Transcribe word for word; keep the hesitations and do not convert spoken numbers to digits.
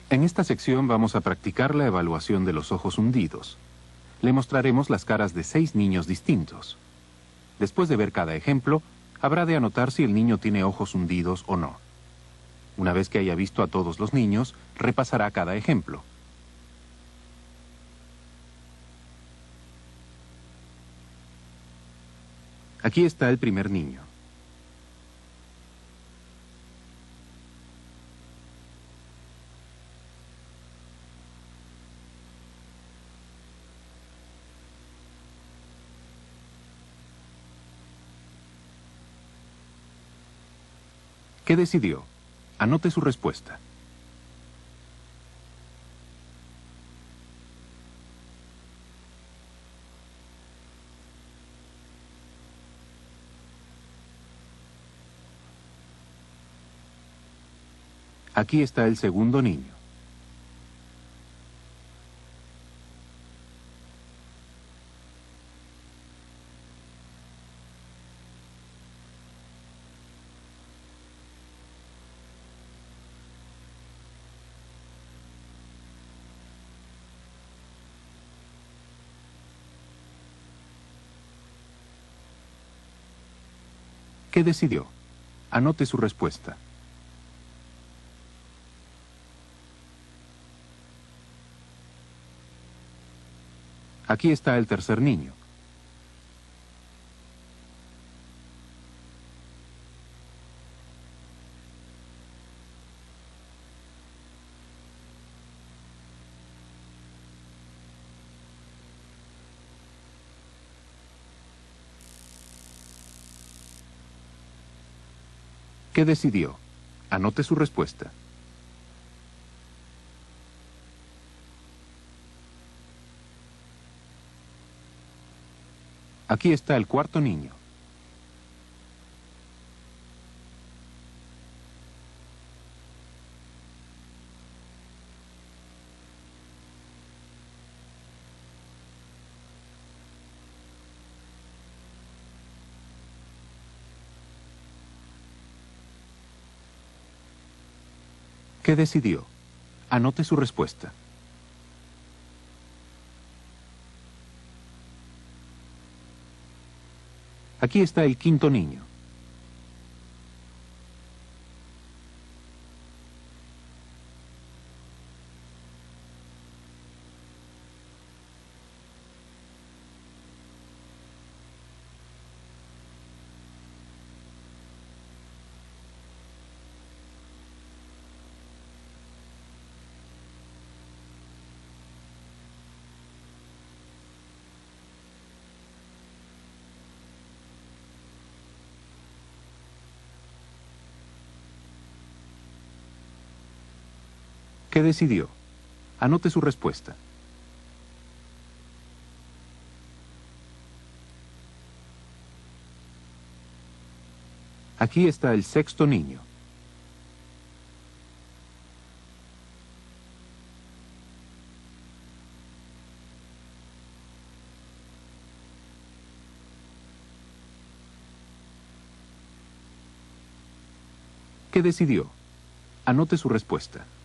En esta sección vamos a practicar la evaluación de los ojos hundidos. Le mostraremos las caras de seis niños distintos. Después de ver cada ejemplo, habrá de anotar si el niño tiene ojos hundidos o no. Una vez que haya visto a todos los niños, repasará cada ejemplo. Aquí está el primer niño. ¿Qué decidió? Anote su respuesta. Aquí está el segundo niño. ¿Qué decidió? Anote su respuesta. Aquí está el tercer niño. ¿Qué decidió? Anote su respuesta. Aquí está el cuarto niño. ¿Qué decidió? Anote su respuesta. Aquí está el quinto niño. ¿Qué decidió? Anote su respuesta. Aquí está el sexto niño. ¿Qué decidió? Anote su respuesta.